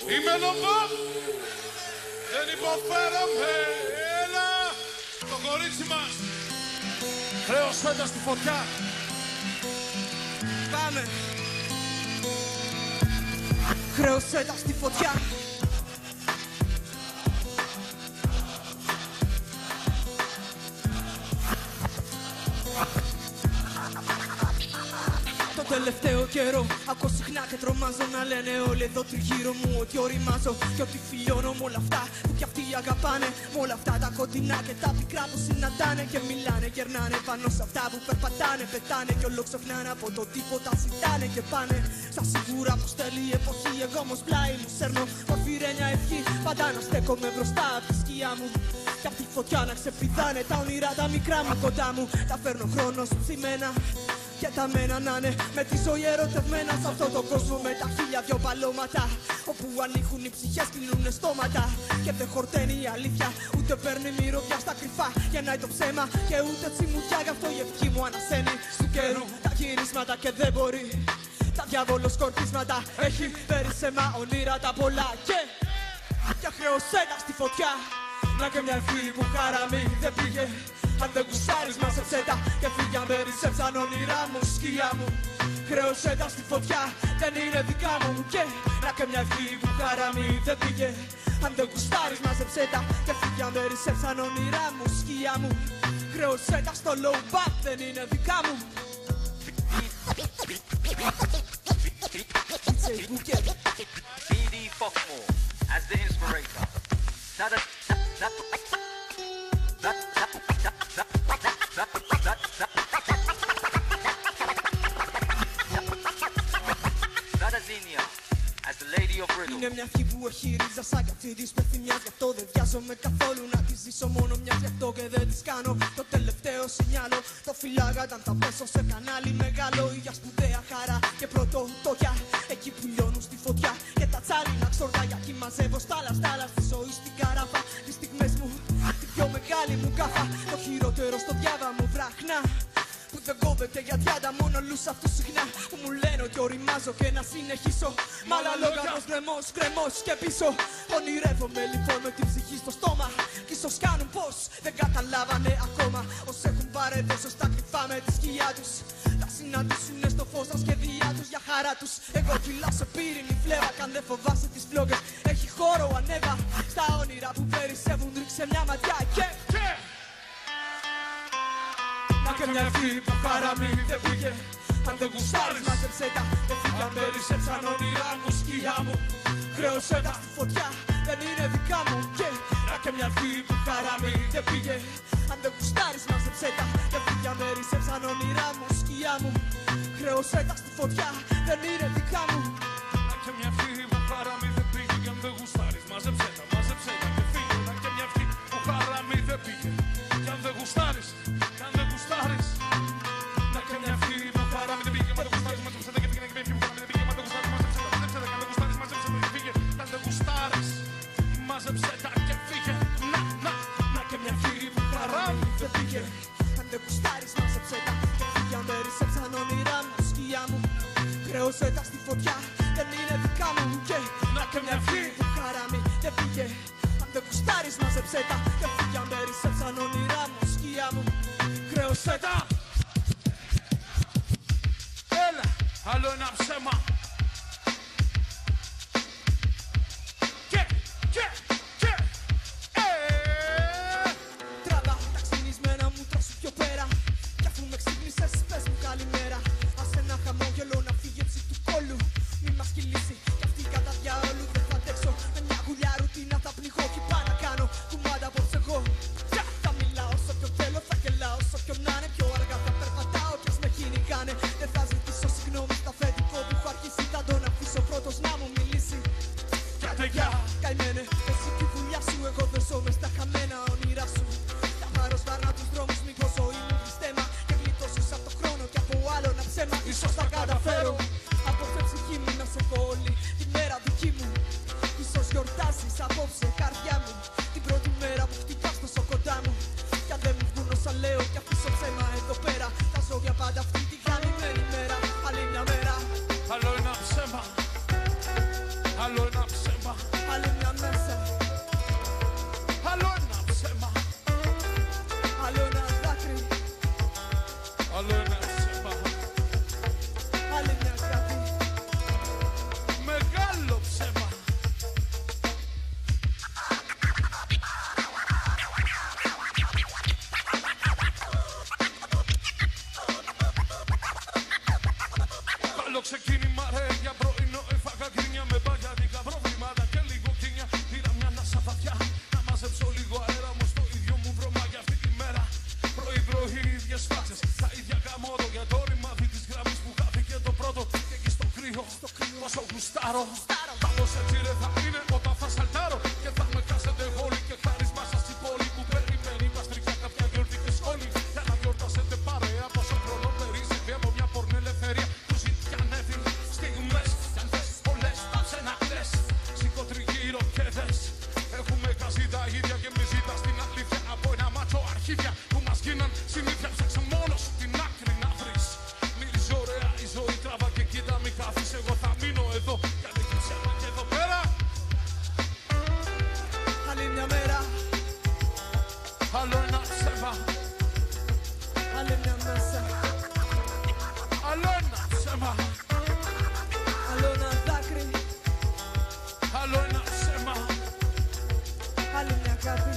Είμαι εδώ, δεν υποφέρομαι, έλα, το κορίτσι μας. Χρέος φέτα στη φωτιά. Πάμε. Χρέος φέτα στη φωτιά. Το τελευταίο καιρό ακούω συχνά και τρομάζω να λένε όλοι εδώ τριγύρω μου ότι οριμάζω και ότι φιλιώνω με όλα αυτά που κι αυτοί αγαπάνε. Με όλα αυτά τα κοντινά και τα πικρά που συναντάνε και μιλάνε, γερνάνε πάνω σε αυτά που περπατάνε. Πετάνε κι όλο ξεχνάνε από το τίποτα, ζητάνε και πάνε. Στα σίγουρα πως θέλει η εποχή, εγώ όμως πλάι μου σέρνω ορφυρένια ευχή. Πάντα να στέκομαι μπροστά από τη σκιά μου κι απ' τη φωτιά να ξεπηδάνε τα όνειρα τα μικρά μου κοντά μου. Τα φέρνω χρόνος ψημένα και τα μένα να είναι με τη ζωή ερωτευμένα σε αυτόν τον κόσμο με τα χίλια δυο παλώματα. Όπου ανοίγουν οι ψυχές, κλείνουνε στόματα και δεν χορταίνει η αλήθεια, ούτε παίρνει μυρωδιά στα κρυφά. Γεννάει το ψέμα και ούτε τσιμουδιά, γι' αυτό η ευχή μου ανασένει στου καιρού τα γυρίσματα και δεν μπορεί. Τα διάβολο σκορπίσματα έχει περισσέμα όνειρα τα πολλά και χρεωσένα στη φωτιά. Να και μια ευχή που χαραμί δεν πήγε. Αν δεν γουστάρεις μάζεψέ τα και φύγια με ρισέψαν όνειρά μου, σκιά μου. Χρέωσέ τα στη φωτιά, δεν είναι δικά μου και να και μια ευχή που χαραμί δεν πήγε. Αν δεν γουστάρεις μάζεψέ τα και φύγια με ρισέψαν όνειρά μου, σκιά μου. Χρέωσέ τα στο low back, δεν είναι δικά μου. BD Foxmore as the inspirator. Zadazinia as the lady of rhythm. Είναι μια ευχή που έχει ρίζα σαν κι αυτή της πεθυμιάς. Γι' αυτό δεν βιάζομαι καθόλου να τη ζήσω, μόνο μιας. Γι' αυτό και δεν της κάνω το τελευταίο σινιάλο. Το φυλάγα όταν θα πέσω σε κανάλι μεγάλο ή για σπουδαία χαρά και πρωτοτοκιά. Εκεί που λιώνουν στη φωτιά και τα τσάλινα ξορδάκια. Εκεί μαζεύω στάλα στη ζωή στην καράφα. Τις στιγμές μου, τη πιο μεγάλη μου κάφα. Το χειρότερο στο διάβα μου βράχνα που δεν κόβεται για τριάντα, μόνο όλους αυτούς συχνά που μου λένε ότι οριμάζω και να συνεχίσω. Μ' άλλα λόγαρος γκρεμός και πίσω. Ονειρεύομαι λοιπόν με την ψυχή στο στόμα κι ίσως κάνουν πως δεν καταλάβανε ακόμα. Όσοι έχουν παρεδώσει στα κρυφά με τη σκιά τους θα συναντήσουνε στο φως τα σχέδιά τους για χαρά τους. Εγώ φυλάω σε πύρινη φλέβα κι αν δεν φοβάσαι τις φλόγες έχει χώρο ανέβα. Στα όνειρα που περισσεύουν ρίξε μια ματιά και μια ευχή που χαραμί δεν πήγε. Αν δεν γουστάρεις μάζεψέ τα και φύγια με ρισέψαν όνειρά μου, σκιά μου. Χρέωσέ τα στη φωτιά, δεν είναι δικά μου και μια ευχή που χαραμί δεν πήγε. Αν δεν γουστάρεις μάζεψέ τα και φύγια με ρισέψαν όνειρά μου, σκιά μου. Χρέωσέ τα στη φωτιά, δεν είναι δικά μου. Και μια ευχή που χαραμί δεν πήγε. Και αν δεν γουστάρεις μάζεψέ τα και φύγε. Και μια ευχή που χαραμί δεν πήγε. Και αν δεν γουστάρεις, και αν δεν γουστάρεις. Να και μια ευχή που χαραμί δεν πήγε. Μα δεν γουστάρεις μάζεψέ τα και φύγε. Να και μια ευχή που χαραμί δεν πήγε. Μα δεν γουστάρεις μάζεψέ τα και αν δεν γουστάρεις μάζεψέ τα και φύγε. Και αν δεν γουστάρεις μάζεψέ τα και φύγε. Να και μια ευχή που χαραμί δεν πήγε. Αν δεν γουστάρεις μάζεψέ τα και φύγια με ρισέψαν όνειρά μου, σκιά μου. Χρέωσέ τα στη φωτιά, δεν είναι δικά μου να και μια ευχή που χαραμί δεν πήγε. Αν δεν γουστάρεις μάζεψέ τα και φύγια με ρισέψαν όνειρά μου, σκιά μου. Χρέωσέ τα. Έλα, άλλο ένα ψέμα. Τραβά τα ξυνισμένα μου τρώσου πιο πέρα. Κι αφού με ξύπνησες πες μου καλημέρα. Ας ένα χαμόγελο να φύγει έτσι του κόλου. Μη μας κυλήσει κι αυτή η κατά διαόλου δεν θα αντέξω. Με μια γουλιά ρουτίνα θα πληγώ κι πάω να κάνω κουμάντα απόψε εγώ. Θα μιλάω όσο πιο θέλω, θα γελάω όσο πιο να είναι. Πιο αργά θα περπατάω κι ας με κυνηγάνε. Δεν θα ζητήσω συγγνώμη στα αφεντικό που έχω αρχίσει. Θα τον αφήσω πρώτος να μου μιλήσει. Κάτε γεια. Καημένε, εσύ τη δουλειά σου, εγώ δεν ζω μες στα χαμένα όνειρά σου. Θα πάρω σβάρνα τους δρόμους, μικρό ζωή μου γλυστέμα. Και γλιτώσεις από το χρόνο κι από άλλο να ψέμα. Ίσως θα καταφέρω από την ψυχή μου να σε έχω όλη τη μέρα δική μου. Ίσως γιορτάζεις απόψε καρδιά μου την πρώτη μέρα που χτυπάς τόσο κοντά μου. Κι αν δεν μου βγουν όσα λέω κι αφήσω ψέμα εδώ πέρα, θα ζω για πάντα αυτή τη καλυμμένη μέρα. Άλλη μια μέρα. Άλλο ένα ψέμα. Άλλο ένα ψέμα. γουστάρω. Κάπως έτσι ρε θα είναι όταν θα σαλτάρω. Και θα με χάσετε όλοι και χάρης μέσα στην πόλη που περιμένει παστρικιά κάποια γιορτή και σχόλη. Για να γιορτάσετε παρέα πόσο χρόνο περίσσευε από μια πορνή ελευθερία. Του ζητιανεύει στιγμές κι αν θες πολλές πάψε να κλαις. Σήκω τριγύρω και δες. Έχουμε χάσει τα ίδια και μη ζητάς την αλήθεια από ένα μάτσο αρχίδια που μας γίναν συνήθεια. Ψάξε μόνο σου την άκρη να βρεις. Μίλησε ωραία η ζωή, τράβα και κοίτα μη χάθεις. Εγώ θα μείνω εδώ γιατί έχει ψέμα και εδώ πέρα. Άλλη μια μέρα, Άλλο ένα ψέμα, άλλη μια μέσα, άλλο ένα ψέμα, άλλο ένα δάκρυ, άλλο ένα ψέμα, άλλη μια αγάπη.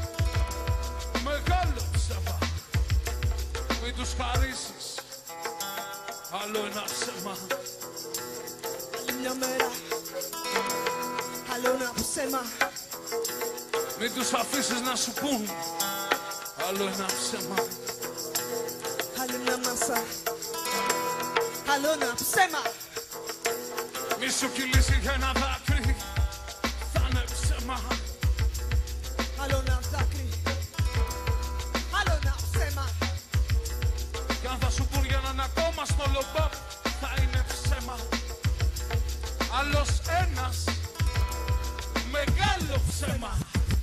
μεγάλο ψέμα. Μην τους χαρίσεις. Άλλο ένα ψέμα, Άλλη μια μέρα, άλλο ένα ψέμα. μην τους αφήσεις να σου πούν. Άλλο ένα ψέμα, Άλλη μια μέσα, άλλο ένα ψέμα. μη σου κυλήσει για ένα δάκρυ. Θα είναι ψέμα. Άλλο ένα δάκρυ, άλλο ένα ψέμα. Κι αν θα σου πουν για έναν ακόμα στο λομπάπ, θα είναι ψέμα. Άλλος ένας, μεγάλο ψέμα.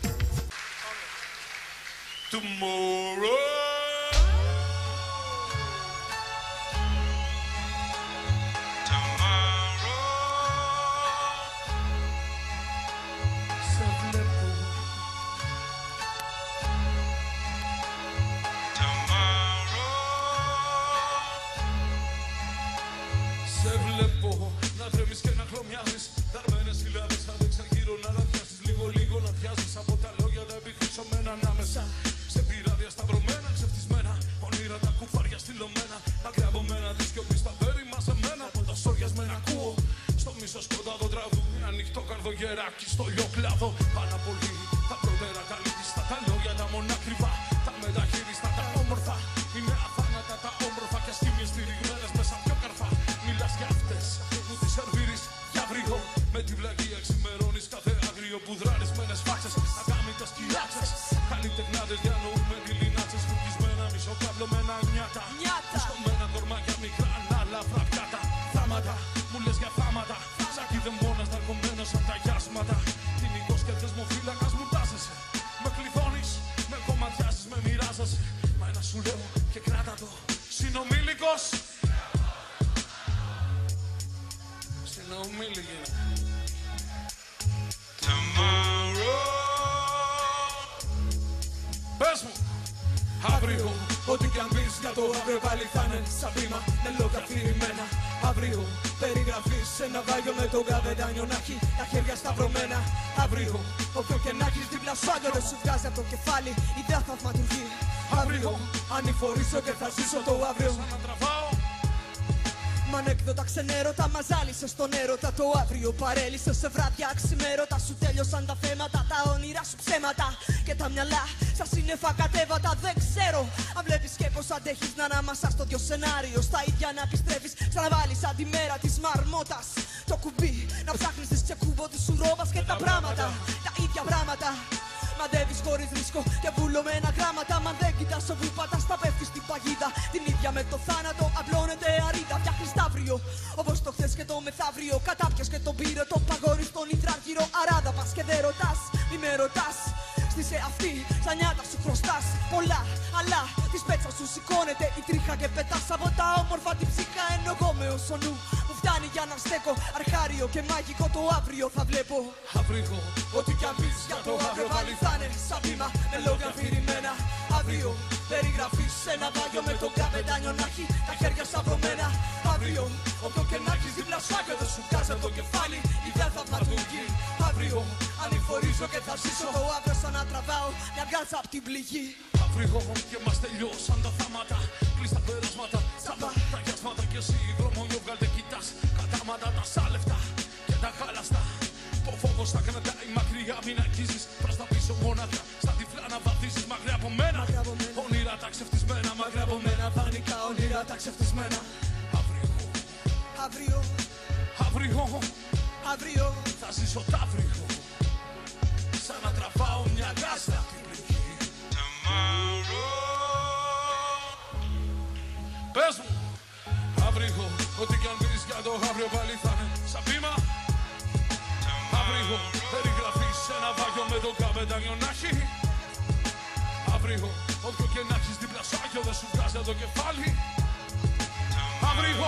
Tomorrow. Σε βλέπω. Σε βλέπω να τρέμεις και να χλωμιάζεις. Δαρμένες χιλιάδες άδεξα γύρω να ραδιάσεις. Λίγο να πιάσεις από τα λόγια τα επιχρυσωμένα ανάμεσα. Σε πειράδια σταυρωμένα, ξεφτισμένα. Ονείρα τα κουφάρια στυλωμένα. Μακριά από μένα τη σιωπή στα πέρι μαζεμένα. Από τα σόριασμένα ακούω. Στο μισό σκοτάδο τραγούδι. Ανοιχτό καρδογεράκι στο λιοκλάδο. Πάνω πολύ τα προτέρα καλύτιστα. Τα λόγια τα μονάκριβα. Τα μεταχείριστα, τα όμορφα. Είναι αθάνατα τα όμορφα και αστήμιες στηριγμένες μέσα πιο καρφά. Μιλάς για αυτές που τις σερβίρεις για αύριο. Με τη βλαγία ξημερώνεις κάθε άγριο που δρανισμένες φάξες. Αγάμητες κοιράτσες. Καλλιτεχνάδες διανοούμε τυλινάτσες. Φουγισμένα μισοκαυλωμένα νιάτα. Σκομμένα κορμάκια μικρά ανάλαφρα πιάτα. Θάματα, μου λες για θάματα. Σάκι δαιμόνας ναρκωμένος απ' τα γιάσματα. Τιμικός και θεσμοφύλακας μου τάσεσαι. Με κλειδώνεις, με κομματιάζεις, με μοιράζεσαι. Μα ένα σου λέω και κράτα το. Συνομήλικος. Συνομήλικη. Πες μου, αύριο, ό,τι κι αν πεις για το αύριο πάλι θα είναι σαν βήμα νελοκαθυρημένα. Αύριο, περιγραφή σε ένα βάγιο με τον καβεντάνιο να έχει τα χέρια σταυρωμένα. Αύριο, όποιο και να έχεις δίπλα σου άγιο δεν σου βγάζει από το κεφάλι ιδέα θαυματουργή. Αύριο, ανηφορήσω και θα ζήσω το αύριο. Σαν να τραβάω. Μ' ανέκδοτα ξενέρωτα, μαζάλισε στον έρωτα. Το αύριο παρέλυσε σε βράδια αξιμέρωτα. Σου τέλειωσαν τα θέματα, τα όνειρα σου ψέματα. Και τα μυαλά στα σύννεφα κατέβατα. Δεν ξέρω αν βλέπεις και πως αντέχεις να αναμασάς το δυο σενάριο. Στα ίδια να επιστρέφεις, ξαναβάλεις αντιμέρα της μαρμότας. Το κουμπί να ψάχνεις τις ξεκούβωτης σου ρόβας και τα πράγματα. Τα ίδια πράγματα. Μαντεύεις χωρίς ρίσκο και βουλωμένα γράμματα. Μα δεν κοιτάς όπου πατάς, τα πέφτεις στην παγίδα. Την ίδια με το θάνατο απλώνεται αρίδα. Φτιάχνεις τ' αύριο, όπως το χθες και το μεθαύριο. Κατάπιες και τον πήρε, το παγώνεις στον υδράργυρο. Αράδα πας και δεν ρωτάς, μη με ρωτάς. Στη αυτή, σαν νιάτα σου χρωστάς πολλά, αλλά της πέτσα σου σηκώνεται η τρίχα και πετάς από τα όμορφα την ψυχά. Ενώ εγώ με όσο νου μου φτάνει για να στέκω. Αρχάριο και μαγικό το αύριο θα βλέπω. Αύριο, ό,τι κι αν πεις για το αύριο πάλι θα είναι σαν βήμα με λόγια αφηρημένα. Αύριο, περιγραφή σε ένα βάγιο με τον καπετάνιο να έχει τα χέρια σταυρωμένα. Αύριο, όποιο και να έχεις δίπλα σου άγιο δεν σου βγάζει από το κεφάλι ιδέα θαυματουργή. Αύριο, ανηφορίζω και θα ζήσω το αύριο σαν να τραβάω μια γκάτσα απ' την πληγή. Αύριο και μας τελειώσαν τα θάματα. Κλείς τα περάσματα, τσάμπα τα γιάσματα. Κι εσύ δρομόνιο βγάλτε κοιτάς κατάματα τα σάλευτα και τα χάλαστα. Το φόβος θα κρατάει μακριά, μην αγγίζεις προς τα πίσω μόναχα. Στα τυφλά να βαδίζεις μακριά από μένα. Όνειρα τα ξεφτισμένα, μακριά από μένα. Δανεικά όνειρα τα ξεφτισμένα. Αύριο, αύριο, αύριο, αύριο θα ζήσω τ' αύριο, σαν να τραβάω μια γκάζα απ' την πληγή. Πες μου, αύριο, ό,τι κι αν πεις για το αύριο πάλι θα είναι σαν βήμα. Αύριο, περιγραφή σε ένα βάγιο με τον καπετάνιο να έχει. Αύριο, όποιο και να έχεις δίπλα σου άγιο δεν σου βγάζει το κεφάλι. Αύριο,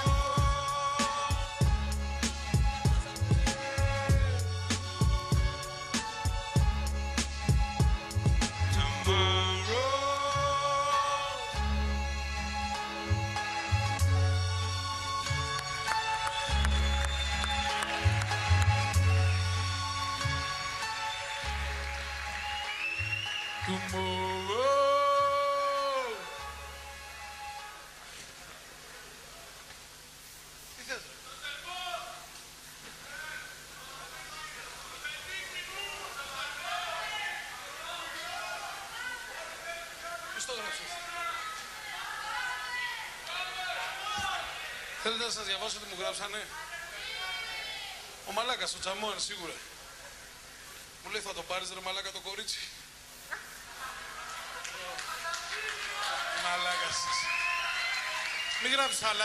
θέλετε να σας διαβάσω τι μου γράψανε? Ο μαλάκας, ο Τσαμόαν σίγουρα. Μου λέει θα το πάρεις ρε μαλάκα το κορίτσι. Μαλάκας. Μην γράψεις άλλα.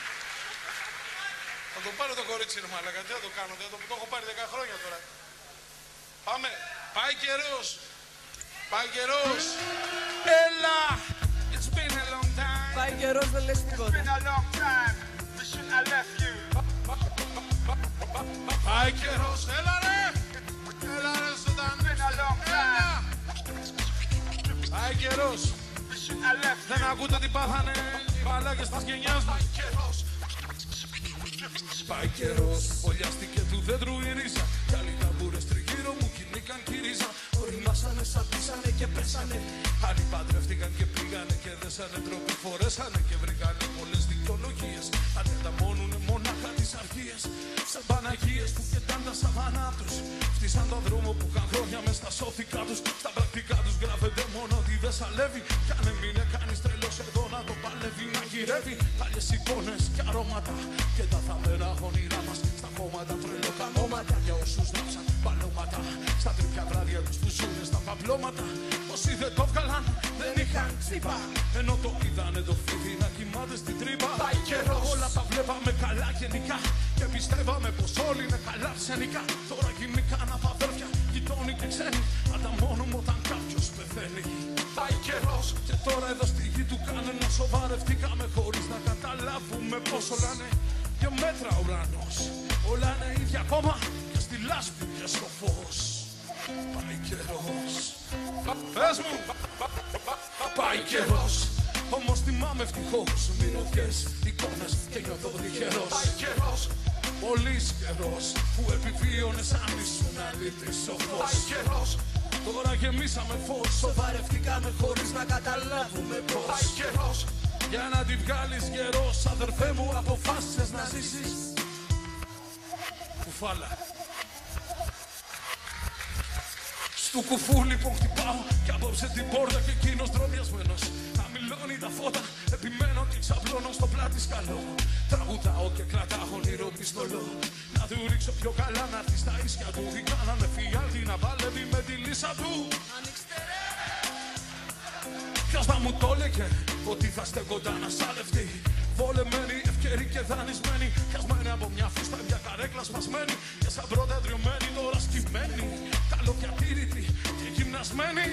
Θα το πάρω το κορίτσι ρε μαλάκα. Τι θα το κάνω, το έχω πάρει 10 χρόνια τώρα. Πάμε. Πάει καιρός. Πάει καιρός. Έλα. It's been a long time. Πάει καιρός, δεν λες τίποτα. It's been a long time. I left you. Πάει καιρός, έλα ρε! Έλα ρε ζωντανή! Έλα! Πάει καιρός! Δεν ακούτε τι πάθανε οι μαλάκες της γενιάς μας. Πάει καιρός, ολιάστηκε του δέντρου η ρίζα. Κι άλλοι ταμπούρες τριγύρω μου κυνήγαν κυρίζα. Οριμάσανε, σαπίσανε και πέσανε. Άλλοι παντρεύτηκαν και πήγανε και δέσανε τρόποι φορέσανε. Και βρήκανε πολλές δικαιολογίες. Αντεταμώνουνε μονάχα τις αρχίες. Σαν Παναγίες που κεντάν τα σαβανά τους. Φτύσαν τον δρόμο που είχαν χρόνια μες στα σώθηκα τους. Στα πρακτικά τους γράφεται μόνο ότι δεν σαλεύει. Κι αν έμεινε κανείς τρελός εδώ να το παλεύει. Να γυρεύει άλλες εικόνες και αρώματα. Και τα θαμμένα όνειρά μας στα κόμματα τρελοκαμώματα. Για όσους γράψαν παλώματα. Στα τρίπια βράδια τους που ζουνε στα παπλώματα. Όσοι δεν το βγάλαν δεν είχαν τσίπα. Ενώ το είδανε το φίδι να κοιμάται στην τρύπα. Πάει καιρός. Όλα τα βλέπαμε καλά γενικά. Και πιστεύαμε πως όλοι είναι καλά ψενικά. Τώρα γυναίκαν από αδέρφια, γειτόνι και ξένοι. Ανταμώνουμε όταν κάποιος πεθαίνει. Πάει καιρός. Και τώρα εδώ στη γη του κάνενα σοβαρευτήκαμε χωρίς να καταλάβουμε πως όλα είναι δύο μέτρα ουρανός. Όλα είναι ίδια ακόμα και στη λάσπη και στο φως. Πάει καιρός. Πες μου. Πάει καιρός. Όμως θυμάμαι ευτυχώς μυρωδιές, εικόνες και νιώθω τυχερός. Πάει καιρός. Πολύς καιρός που επιβίωνες αν ήσουν αλήτης ο φως. Πάει καιρός. Τώρα γεμίσαμε φως, σοβαρευτήκαμε χωρίς να καταλάβουμε πως. Πάει καιρός. Για να τη βγάλεις καιρός, αδερφέ μου, αποφάσισες να ζήσεις. Κουφάλα. Του κουφού λοιπόν χτυπάω κι απόψε την πόρτα και εκείνος δρομιασμένος. Χαμηλώνει τα φώτα, επιμένω και ξαπλώνω στο πλάτη σκαλό. Τραγουδάω και κρατάω όνειρο πιστολό. Να του ρίξω πιο καλά να έρθει στα ίσια του. Ή κάνανε φιάλτη να παλεύει με τη λύσα του. Ποιος θα μου το έλεγε ότι θα στέκονταν ασάλευτη. Βολεμένη, ευκαιρή και δανεισμένη. Πιασμένη από μια φούστα, μια καρέκλα σπασμένη. Και σαν πρώτα δριωμένη, τώρα σκυμμένη. Καλοπιατήρητη και γυμνασμένη.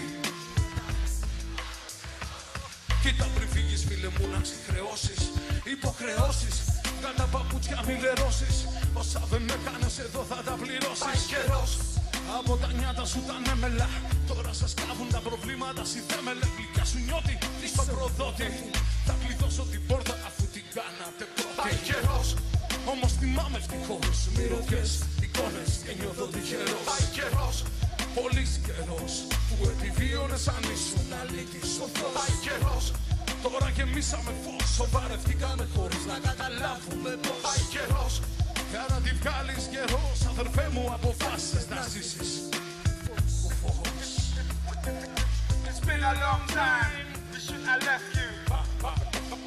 Κοίτα πριν φύγεις φίλε μου να ξεχρεώσεις. Υποχρεώσεις, βγάλ' τα παπούτσια μη λερώσεις. Όσα δεν έκανες εδώ θα τα πληρώσεις. Πάει καιρός. Από τα νιάτα σου τα νέμελα. Τώρα σας κάβουν τα προβλήματα. Συντέμελε γλυκιά σου νιώτη. Τι στον προδότη. Θα κλειδώσω την πόρτα αφού την κάνατε πρώτη. Πάει καιρός. Όμως θυμάμαι ευτυχώς μυρωδιές, εικόνες και νιώθω τυχερός. Πάει καιρός. Πολύς καιρός που επιβίωνες αν ήσουν αλήτης ο φως. Πάει καιρός. Τώρα γεμίσαμε φως, σοβαρευτήκαμε χωρίς να καταλάβουμε πως. Πάει καιρός. Για να τη βγάλεις καιρός, αδερφέ μου, αποφάσισες να ζήσεις. Κουφός. It's been a long time, we should have left you.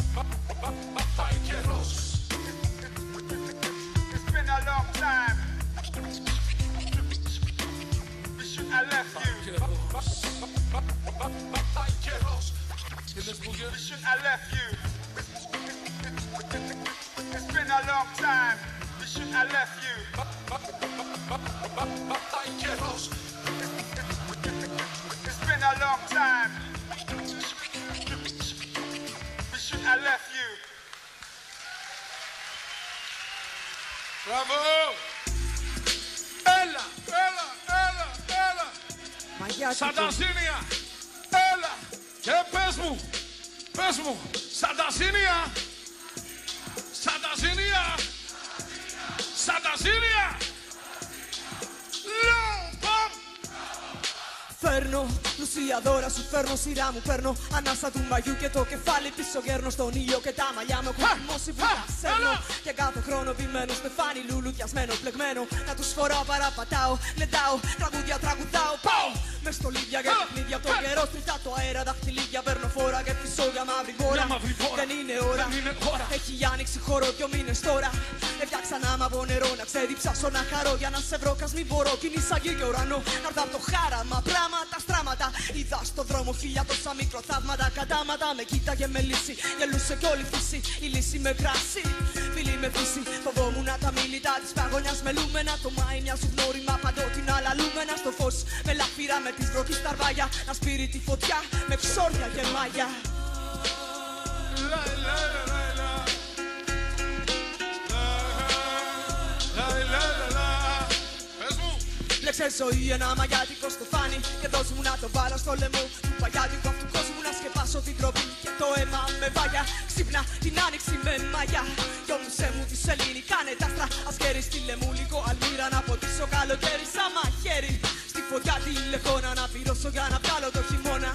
Πάει καιρός. It's been a long time, πάει καιρός. Είδες που γύρισε. I left you. It's been a long time. You should I left you. Πάει καιρός. It's been a long time. You should I left you. Μπράβο! Έλα, έλα, έλα, έλα! Μαγιάτικο. Σανταζίνια! Έλα! Και πες μου! Σανταζίνια! Λομπαμ! Φέρνω πλουσία δώρα σου, φέρνω σειρά μου. Παίρνω ανάσα του μαγιού και το κεφάλι πίσω. Γέρνω στον ήλιο και τα μαλλιά μου έχουν θυμώσει που τα σέρνω. Και κάθε χρόνο βημένο στεφάνι, λουλουδιασμένο, πλεγμένο. Να τους φοράω, παραπατάω, λεντάω, τραγούδια τραγουδάω. Πάω μες στο λίδια για παιχνίδια από τον καιρό. Στριτά το αέρα, δαχτυλίδια, παίρνω φόρα και φυσώ για μαύρη βόρα. Δεν είναι ώρα, έχει άνοιξη χώρο 2 μήνες τώρα. Έφτιαξα να μ' από νερό, να ξεδιψάσω να χαρώ. Για να σε βρω, κας μην μπορώ, κινήσα γη και ουρανό. Να έρθω απ' το χάραμα, πράγματα, στράματα. Είδα στο δρόμο 1000 μικροθαύματα. Κατάματα με κοίταγε με λύση. Γελούσε κι όλη φύση, η λύση με κράσι. Φίλοι με φύση, φοβόμουν τα μίλητα της παγωνιάς με λούμενα. Το Μάη μοιάζουν γνώριμα παντότινα λαλούμενα. Στο φως με λαφύρα με τις βροχή σταρβάγια. Να σπείρει τη φωτιά με ξόρια και μάγια. Λέξε ζωή ένα μαγιάτικο στεφάνι. Και δώσ' μου να το βάλω στο λαιμό του παγιάτικου αυτού κόσμου. Να σκεπάσω την τροπή και το αίμα με βάγια. Ξύπνα την άνοιξη με μάγια. Γιόμουσε μου τη σελήνη, κάνε τα άστρα. Ασκέρι στείλε μου λίγο αλμύρα να ποτίσω καλοκαίρι σαν μαχαίρι. Στη φωτιά τη λεχόνα να πυρώσω για να βγάλω το χειμώνα.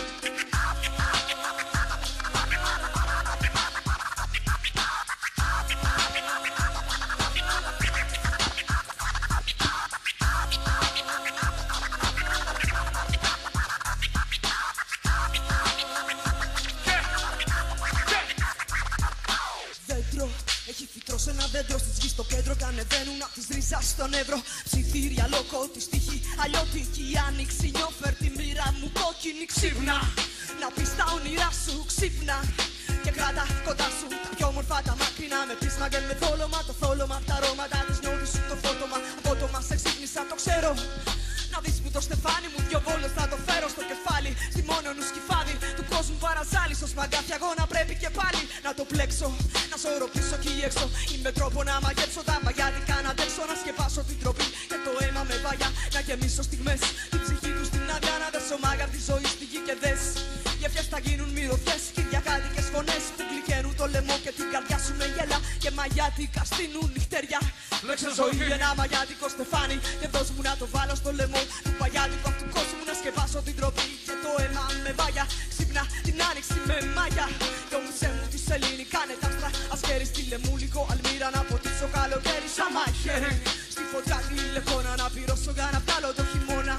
Έχει φυτρώσει ένα δέντρο στη γη στο κέντρο και ανεβαίνουν απ' της ρίζας στον Εύρο. Ψιθύρια, λόκο, τη στίχη, αλλιώτικη άνοιξη. Νιώφερ τη μοίρα μου κόκκινη ξύπνα. Να πεις τα όνειρά σου ξύπνα. Και κράτα κοντά σου τα πιο όμορφα τα μακρινά. Με πείσμα και με θόλωμα, το θόλωμα απ' τα αρώματα της νιώθεις σου το φώτομα. Απότομα σε ξύπνησα, το ξέρω. Να δεις που το στεφάνι μου 2 βόλες θα το φέρω στο κεφάλι. Στη μόνο νου σκυφάδι του κόσμου παραζάλι. Στο σπαγκάθι αγώνα πρέπει και πάλι να το πλέξω. Να σωροπήσω εκεί έξω. Είμαι τρόπο να μαγέψω τα μαγιάτικα. Να αντέξω να σκεπάσω την τροπή και το αίμα με βάγια. Να γεμίσω στιγμές την ψυχή του στην άδεια. Να δέσω μάγα τη ζωή στη γη και δες. Γεύτιες θα γίνουν μυρωδιές. Κυριακάτικες φωνές που γλυκαίνουν το λαιμό και την καρδιά σου με γέλα. Και μαγιάτικα στείνουν νυχτεριά. Λέξε ζωή ένα μαγιάτικο στεφάνι. Και δώσ' μου να το βάλω στο λαιμό του παγιάτικου αυτού κόσμου. Να σκεπάσω την τροπή και το αίμα με βάγια. Ξύπνα την άνοιξη με μάγια. Γιόμουσε μου τη σελήνη, κάνε τα άστρα. Ασκέρι στείλε μου λίγο αλμύρα να ποτίσω καλοκαίρι σαν μαχαίρι. Στη φωτιά τη λεχόνα να πυρώσω για να βγάλω το χειμώνα.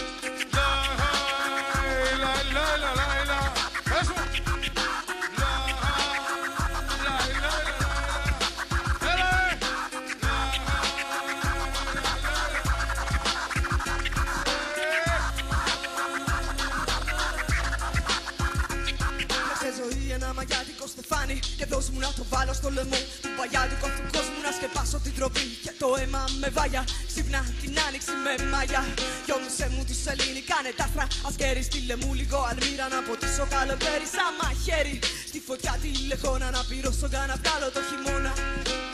Ένα μαγιάτικο στεφάνι και δώσ' μου να το βάλω στο λαιμό του παγιάτικου αυτού κόσμου. Να σκεπάσω την τροπή και το αίμα με βάγια. Ξύπνα την άνοιξη με μάγια. Γιόμουσε μου τη σελήνη, κάνε τα άστρα. Ασκέρι στείλε μου λίγο αλμύρα να ποτίσω καλοκαίρι σαν μαχαίρι. Στη φωτιά τη λεχόνα να πυρώσω για να βγάλω το χειμώνα.